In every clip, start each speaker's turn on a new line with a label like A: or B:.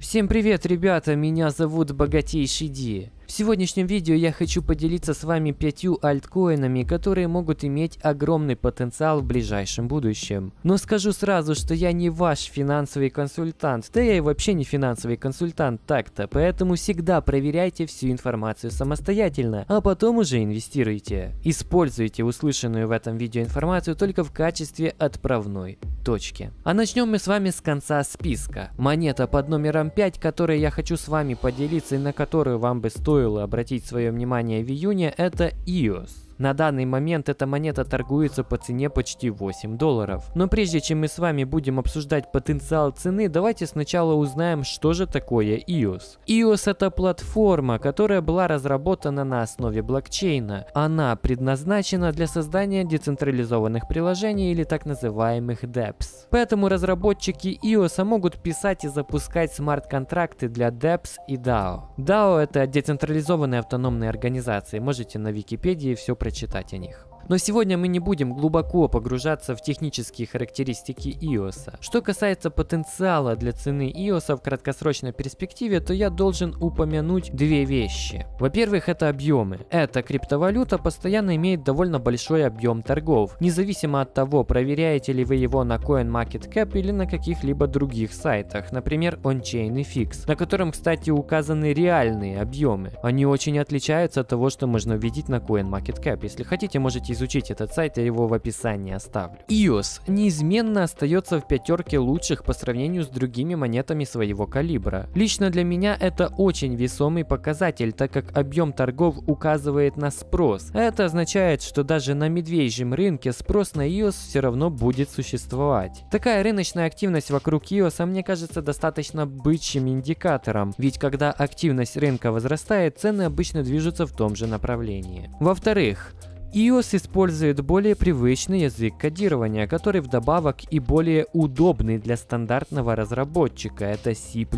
A: Всем привет, ребята, меня зовут Богатейший Ди. В сегодняшнем видео я хочу поделиться с вами 5 альткоинами, которые могут иметь огромный потенциал в ближайшем будущем. Но скажу сразу, что я не ваш финансовый консультант, да я и вообще не финансовый консультант так-то, поэтому всегда проверяйте всю информацию самостоятельно, а потом уже инвестируйте. Используйте услышанную в этом видео информацию только в качестве отправной точки. А начнем мы с вами с конца списка. Монета под номером 5, которой я хочу с вами поделиться и на которую вам бы стоило обратить свое внимание в июне, это EOS. На данный момент эта монета торгуется по цене почти $8. Но прежде чем мы с вами будем обсуждать потенциал цены, давайте сначала узнаем, что же такое EOS. EOS — это платформа, которая была разработана на основе блокчейна. Она предназначена для создания децентрализованных приложений или так называемых DApps. Поэтому разработчики EOS могут писать и запускать смарт-контракты для DApps и DAO. DAO — это децентрализованные автономные организации. Можете на Википедии все прочитать о них. Но сегодня мы не будем глубоко погружаться в технические характеристики EOS. Что касается потенциала для цены EOS в краткосрочной перспективе, то я должен упомянуть две вещи. Во-первых, это объемы. Эта криптовалюта постоянно имеет довольно большой объем торгов, независимо от того, проверяете ли вы его на CoinMarketCap или на каких-либо других сайтах, например, OnChainFX, на котором, кстати, указаны реальные объемы. Они очень отличаются от того, что можно увидеть на CoinMarketCap. Если хотите, можете изучить этот сайт, я его в описании оставлю. EOS неизменно остается в пятерке лучших по сравнению с другими монетами своего калибра. Лично для меня это очень весомый показатель, так как объем торгов указывает на спрос. Это означает, что даже на медвежьем рынке спрос на EOS все равно будет существовать. Такая рыночная активность вокруг EOS, мне кажется, достаточно бычьим индикатором, ведь когда активность рынка возрастает, цены обычно движутся в том же направлении. Во-вторых, EOS использует более привычный язык кодирования, который вдобавок и более удобный для стандартного разработчика, это C++.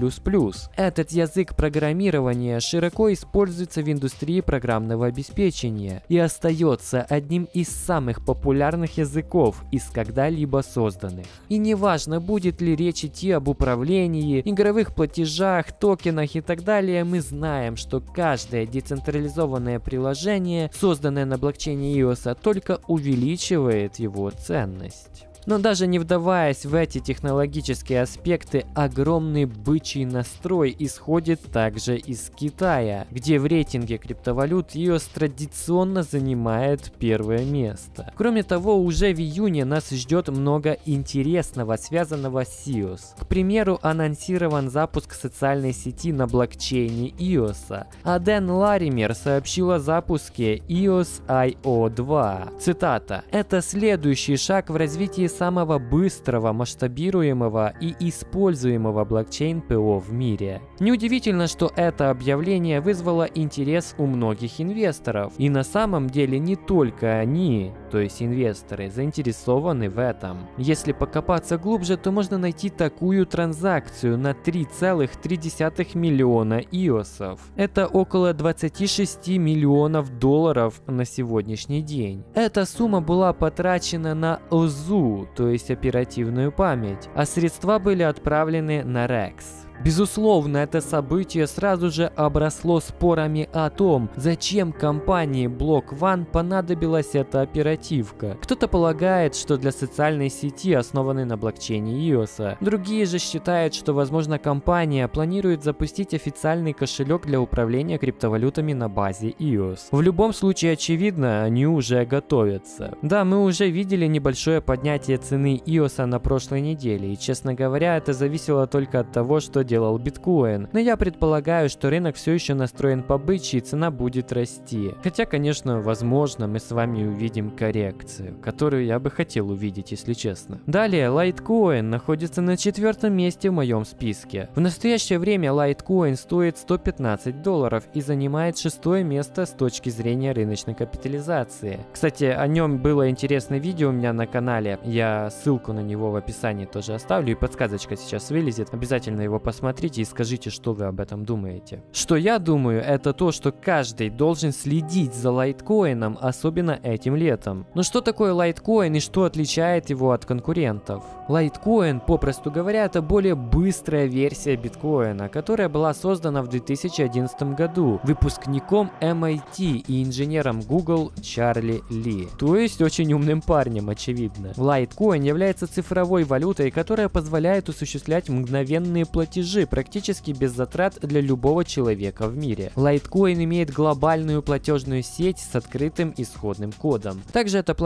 A: Этот язык программирования широко используется в индустрии программного обеспечения и остается одним из самых популярных языков из когда-либо созданных. И неважно, будет ли речь идти об управлении, игровых платежах, токенах и так далее, мы знаем, что каждое децентрализованное приложение, созданное на блокчейне EOS, только увеличивает его ценность. Но даже не вдаваясь в эти технологические аспекты, огромный бычий настрой исходит также из Китая, где в рейтинге криптовалют EOS традиционно занимает первое место. Кроме того, уже в июне нас ждет много интересного, связанного с EOS. К примеру, анонсирован запуск социальной сети на блокчейне EOS, а Дэн Лаример сообщил о запуске EOS.io 2. Цитата: «Это следующий шаг в развитии самого быстрого, масштабируемого и используемого блокчейн ПО в мире». Неудивительно, что это объявление вызвало интерес у многих инвесторов. И на самом деле не только они, то есть инвесторы, заинтересованы в этом. Если покопаться глубже, то можно найти такую транзакцию на 3,3 миллиона EOS. Это около $26 миллионов на сегодняшний день. Эта сумма была потрачена на ОЗУ, то есть оперативную память, а средства были отправлены на REX. Безусловно, это событие сразу же обросло спорами о том, зачем компании Block One понадобилась эта оперативка. Кто-то полагает, что для социальной сети, основанной на блокчейне EOS. Другие же считают, что, возможно, компания планирует запустить официальный кошелек для управления криптовалютами на базе EOS. В любом случае, очевидно, они уже готовятся. Да, мы уже видели небольшое поднятие цены EOS на прошлой неделе, и, честно говоря, это зависело только от того, что делал биткоин. Но я предполагаю, что рынок все еще настроен по-бычьи и цена будет расти. Хотя, конечно, возможно, мы с вами увидим коррекцию, которую я бы хотел увидеть, если честно. Далее, Litecoin находится на 4-м месте в моем списке. В настоящее время Litecoin стоит $115 и занимает 6-е место с точки зрения рыночной капитализации. Кстати, о нем было интересное видео у меня на канале. Я ссылку на него в описании тоже оставлю, и подсказочка сейчас вылезет. Обязательно его посмотрите. посмотрите и скажите, что вы об этом думаете. Что я думаю, это то, что каждый должен следить за лайткоином, особенно этим летом. Но что такое лайткоин и что отличает его от конкурентов? Лайткоин, попросту говоря, это более быстрая версия биткоина, которая была создана в 2011 году выпускником MIT и инженером Google Чарли Ли. То есть очень умным парнем, очевидно. Лайткоин является цифровой валютой, которая позволяет осуществлять мгновенные платежи практически без затрат для любого человека в мире. Лайткоин имеет глобальную платежную сеть с открытым исходным кодом. Также это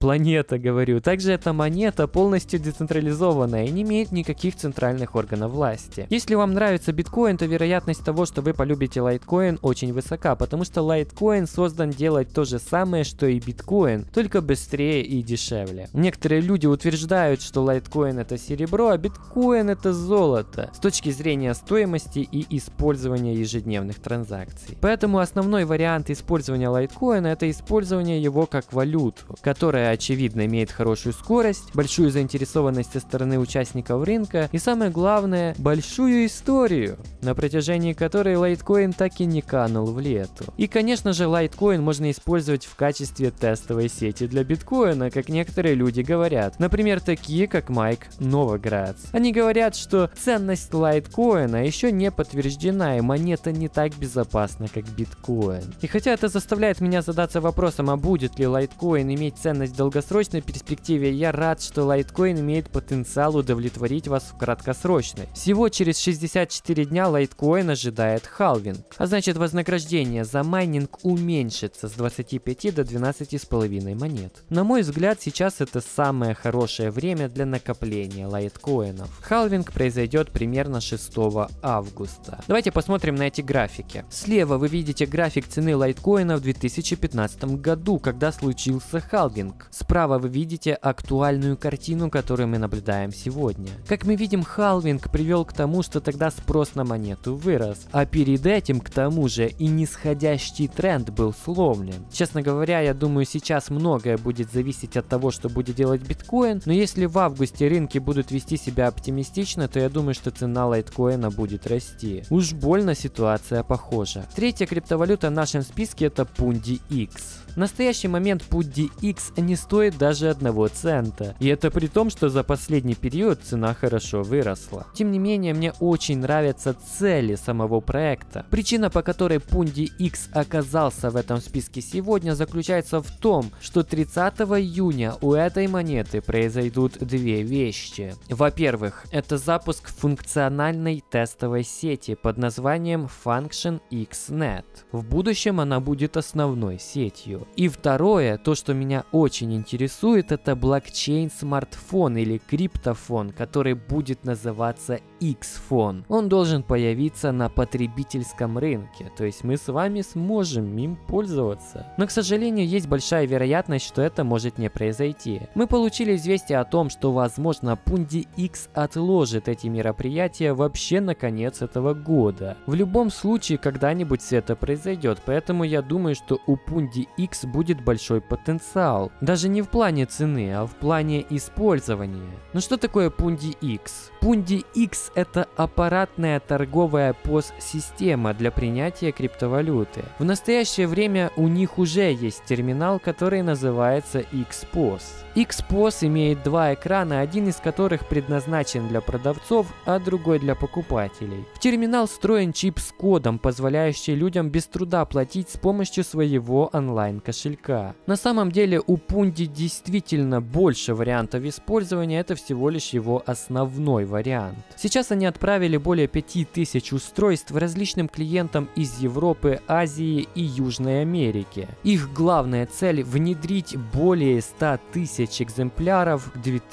A: Также эта монета полностью децентрализованная и не имеет никаких центральных органов власти. Если вам нравится биткоин, то вероятность того, что вы полюбите лайткоин, очень высока, потому что лайткоин создан делать то же самое, что и биткоин, только быстрее и дешевле. Некоторые люди утверждают, что лайткоин это серебро, а биткоин это золото, с точки зрения стоимости и использования ежедневных транзакций. Поэтому основной вариант использования лайткоина это использование его как валюту, которая очевидно имеет хорошую скорость, большую заинтересованность со стороны участников рынка и, самое главное, большую историю, на протяжении которой лайткоин так и не канул в лету. И, конечно же, лайткоин можно использовать в качестве тестовой сети для биткоина, как некоторые люди говорят. Например, такие, как Майк Новоградц. Они говорят, что ценность лайткоина еще не подтверждена, и монета не так безопасна, как биткоин. И хотя это заставляет меня задаться вопросом, а будет ли лайткоин иметь ценность в долгосрочной перспективе, я рад, что лайткоин имеет потенциал удовлетворить вас в краткосрочной. Всего через 64 дня лайткоин ожидает халвинг, а значит вознаграждение за майнинг уменьшится с 25 до 12,5 монет. На мой взгляд, сейчас это самое хорошее время для накопления лайткоинов. Халвинг произойдет примерно 6 августа. Давайте посмотрим на эти графики. Слева вы видите график цены лайткоина в 2015 году, когда случился халвинг. Справа вы видите актуальную картину, которую мы наблюдаем сегодня. Как мы видим, халвинг привел к тому, что тогда спрос на монету вырос, а перед этим, к тому же, и нисходящий тренд был сломлен. Честно говоря, я думаю, сейчас многое будет зависеть от того, что будет делать биткоин, но если в августе рынки будут вести себя оптимистично, то я думаю, что цена лайткоина будет расти. Уж больно ситуация похожа. Третья криптовалюта в нашем списке это Pundi X. В настоящий момент Pundi X не стоит даже 1 цента. И это при том, что за последний период цена хорошо выросла. Тем не менее, мне очень нравятся цели самого проекта. Причина, по которой Pundi X оказался в этом списке сегодня, заключается в том, что 30 июня у этой монеты произойдут две вещи. Во-первых, это запуск функциональной тестовой сети под названием FunctionXNet. В будущем она будет основной сетью. И второе, то, что меня очень интересует, это блокчейн-смартфон или криптофон, который будет называться X-фон. Он должен появиться на потребительском рынке, то есть мы с вами сможем им пользоваться. Но, к сожалению, есть большая вероятность, что это может не произойти. Мы получили известие о том, что, возможно, Pundi X отложит эти мероприятия вообще на конец этого года. В любом случае, когда-нибудь все это произойдет, поэтому я думаю, что у Pundi X будет большой потенциал. Даже не в плане цены, а в плане использования. Но что такое Pundi X? Pundi X это аппаратная торговая POS-система для принятия криптовалюты. В настоящее время у них уже есть терминал, который называется XPOS. XPOS имеет два экрана, один из которых предназначен для продавцов, а другой для покупателей. В терминал встроен чип с кодом, позволяющий людям без труда платить с помощью своего онлайн-кошелька. На самом деле у Pundi действительно больше вариантов использования, это всего лишь его основной вариант. Сейчас они отправили более 5000 устройств различным клиентам из Европы, Азии и Южной Америки. Их главная цель – внедрить более 100 тысяч экземпляров к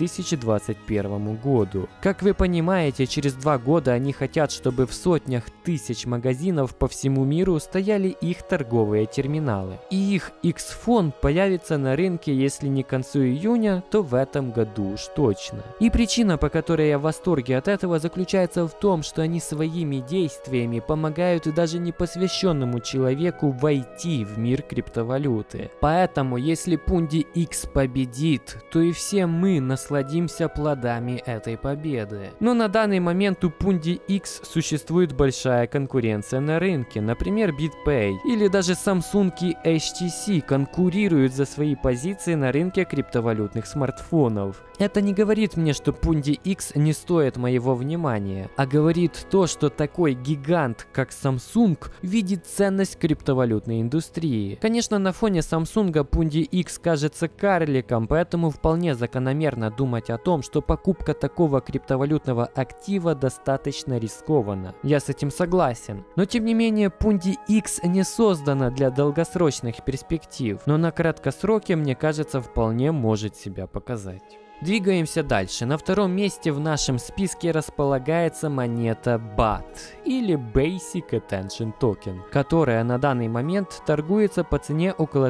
A: 2021 году. Как вы понимаете, через 2 года они хотят, чтобы в сотнях тысяч магазинов по всему миру стояли их торговые терминалы. И их X-фон появится на рынке, если не к концу июня, то в этом году уж точно. И причина, по которой я в восторге от этого, заключается заключается в том, что они своими действиями помогают даже непосвященному человеку войти в мир криптовалюты. Поэтому, если Pundi X победит, то и все мы насладимся плодами этой победы. Но на данный момент у Pundi X существует большая конкуренция на рынке, например, BitPay или даже Samsung и HTC конкурируют за свои позиции на рынке криптовалютных смартфонов. Это не говорит мне, что Pundi X не стоит моего внимания, а говорит то, что такой гигант, как Samsung, видит ценность криптовалютной индустрии. Конечно, на фоне Samsung Pundi X кажется карликом, поэтому вполне закономерно думать о том, что покупка такого криптовалютного актива достаточно рискована. Я с этим согласен. Но тем не менее, Pundi X не создана для долгосрочных перспектив, но на краткосроке, мне кажется, вполне может себя показать. Двигаемся дальше. На втором месте в нашем списке располагается монета BAT или Basic Attention Token, которая на данный момент торгуется по цене около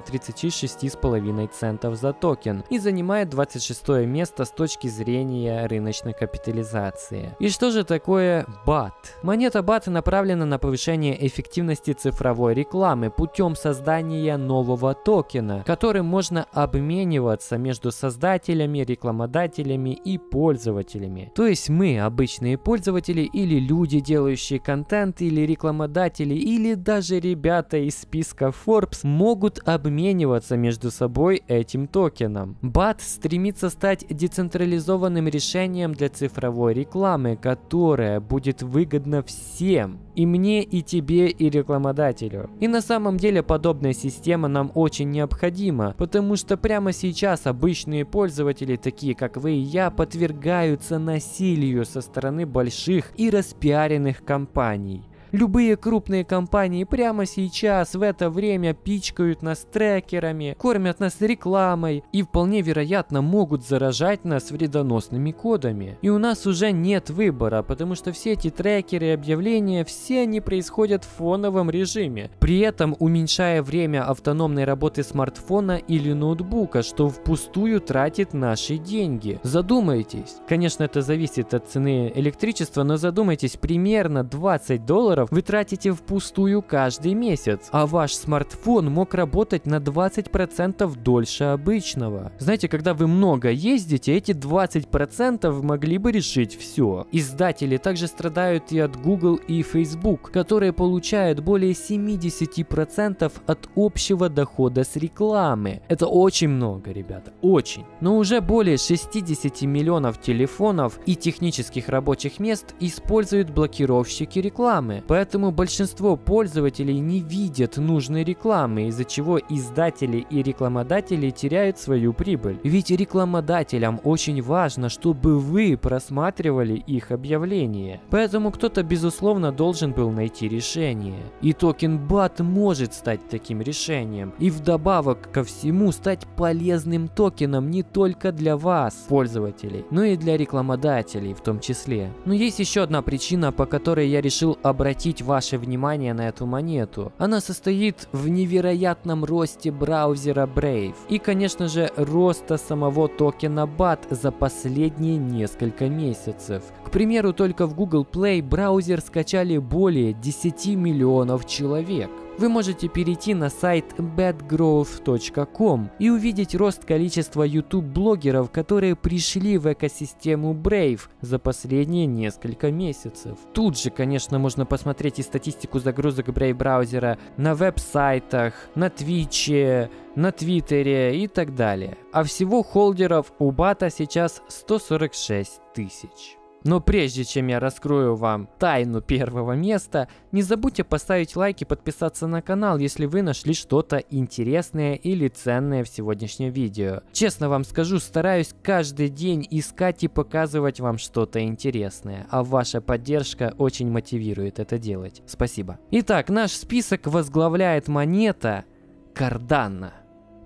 A: 36,5 центов за токен и занимает 26 место с точки зрения рыночной капитализации. И что же такое BAT? Монета BAT направлена на повышение эффективности цифровой рекламы путем создания нового токена, которым можно обмениваться между создателями, рекламодателями и пользователями. То есть мы, обычные пользователи или люди, делающие контент, или рекламодатели, или даже ребята из списка Forbes могут обмениваться между собой этим токеном. BAT стремится стать децентрализованным решением для цифровой рекламы, которая будет выгодна всем. И мне, и тебе, и рекламодателю. И на самом деле подобная система нам очень необходима, потому что прямо сейчас обычные пользователи, такие как вы и я, подвергаются насилию со стороны больших и распиаренных компаний. Любые крупные компании прямо сейчас в это время пичкают нас трекерами, кормят нас рекламой и вполне вероятно могут заражать нас вредоносными кодами. И у нас уже нет выбора, потому что все эти трекеры и объявления, все они происходят в фоновом режиме, при этом уменьшая время автономной работы смартфона или ноутбука, что впустую тратит наши деньги. Задумайтесь, конечно, это зависит от цены электричества, но задумайтесь, примерно $20 вы тратите впустую каждый месяц, а ваш смартфон мог работать на 20% дольше обычного. Знаете, когда вы много ездите, эти 20% могли бы решить все. Издатели также страдают и от Google и Facebook, которые получают более 70% от общего дохода с рекламы. Это очень много, ребята, очень. Но уже более 60 миллионов телефонов и технических рабочих мест используют блокировщики рекламы. Поэтому большинство пользователей не видят нужной рекламы, из-за чего издатели и рекламодатели теряют свою прибыль. Ведь рекламодателям очень важно, чтобы вы просматривали их объявления. Поэтому кто-то, безусловно, должен был найти решение. И токен BAT может стать таким решением. И вдобавок ко всему стать полезным токеном не только для вас, пользователей, но и для рекламодателей в том числе. Но есть еще одна причина, по которой я решил обратить ваше внимание на эту монету. Она состоит в невероятном росте браузера Brave и, конечно же, роста самого токена BAT за последние несколько месяцев. К примеру, только в Google Play браузер скачали более 10 миллионов человек. Вы можете перейти на сайт badgrowth.com и увидеть рост количества YouTube-блогеров, которые пришли в экосистему Brave за последние несколько месяцев. Тут же, конечно, можно посмотреть и статистику загрузок Brave браузера на веб-сайтах, на Твиче, на Твиттере и так далее. А всего холдеров у BAT сейчас 146 тысяч. Но прежде чем я раскрою вам тайну первого места, не забудьте поставить лайк и подписаться на канал, если вы нашли что-то интересное или ценное в сегодняшнем видео. Честно вам скажу, стараюсь каждый день искать и показывать вам что-то интересное, а ваша поддержка очень мотивирует это делать. Спасибо. Итак, наш список возглавляет монета Cardano.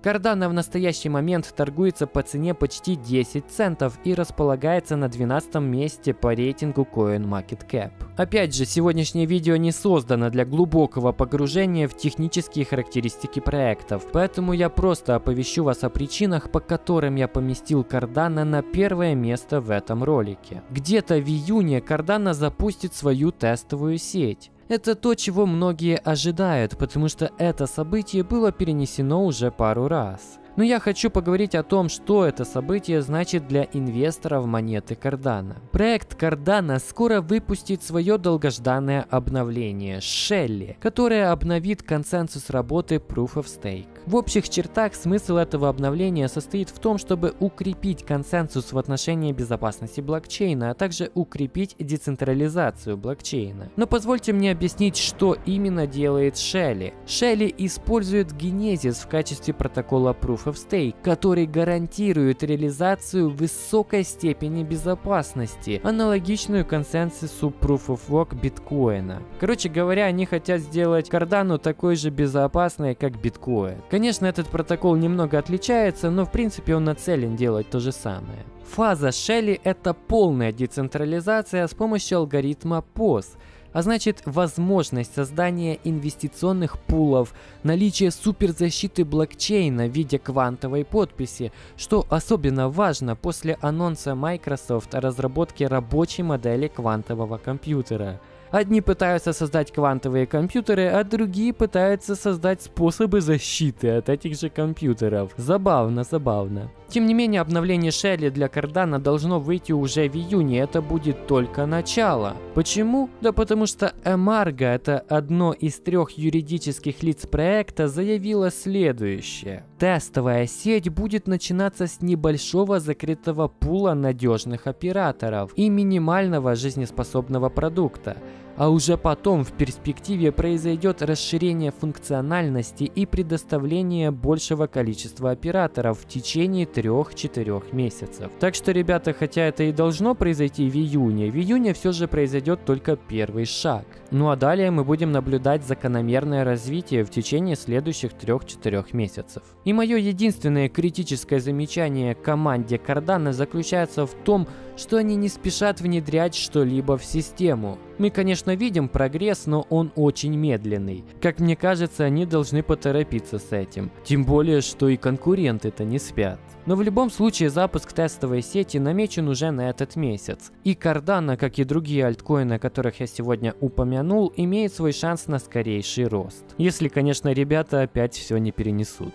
A: Cardano в настоящий момент торгуется по цене почти 10 центов и располагается на 12 месте по рейтингу CoinMarketCap. Опять же, сегодняшнее видео не создано для глубокого погружения в технические характеристики проектов, поэтому я просто оповещу вас о причинах, по которым я поместил Cardano на первое место в этом ролике. Где-то в июне Cardano запустит свою тестовую сеть. Это то, чего многие ожидают, потому что это событие было перенесено уже пару раз. Но я хочу поговорить о том, что это событие значит для инвесторов монеты Cardano. Проект Cardano скоро выпустит свое долгожданное обновление Shelly, которое обновит консенсус работы Proof of Stake. В общих чертах смысл этого обновления состоит в том, чтобы укрепить консенсус в отношении безопасности блокчейна, а также укрепить децентрализацию блокчейна. Но позвольте мне объяснить, что именно делает Shelly. Shelly использует Genesis в качестве протокола Proof of Stake, который гарантирует реализацию высокой степени безопасности, аналогичную консенсусу Proof of Work биткоина. Короче говоря, они хотят сделать Cardano такой же безопасной, как биткоин. Конечно, этот протокол немного отличается, но в принципе он нацелен делать то же самое. Фаза Shelly — это полная децентрализация с помощью алгоритма POS, а значит возможность создания инвестиционных пулов, наличие суперзащиты блокчейна в виде квантовой подписи, что особенно важно после анонса Microsoft о разработке рабочей модели квантового компьютера. Одни пытаются создать квантовые компьютеры, а другие пытаются создать способы защиты от этих же компьютеров. Забавно, забавно. Тем не менее, обновление Shelly для Cardano должно выйти уже в июне, это будет только начало. Почему? Да потому что Embargo, это одно из 3 юридических лиц проекта, заявило следующее. Тестовая сеть будет начинаться с небольшого закрытого пула надежных операторов и минимального жизнеспособного продукта. А уже потом в перспективе произойдет расширение функциональности и предоставление большего количества операторов в течение 3-4 месяцев. Так что, ребята, хотя это и должно произойти в июне все же произойдет только первый шаг. Ну а далее мы будем наблюдать закономерное развитие в течение следующих 3-4 месяцев. И мое единственное критическое замечание к команде Cardano заключается в том, что они не спешат внедрять что-либо в систему. Мы, конечно, видим прогресс, но он очень медленный. Как мне кажется, они должны поторопиться с этим. Тем более, что и конкуренты-то не спят. Но в любом случае запуск тестовой сети намечен уже на этот месяц. И Cardano, как и другие альткоины, о которых я сегодня упомянул, имеет свой шанс на скорейший рост. Если, конечно, ребята опять все не перенесут.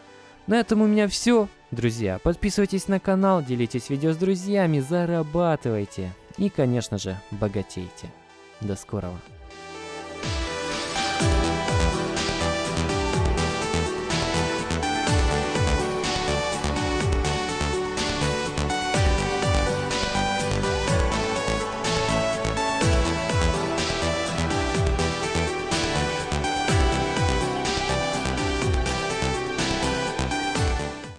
A: На этом у меня все, друзья. Подписывайтесь на канал, делитесь видео с друзьями, зарабатывайте и, конечно же, богатейте. До скорого.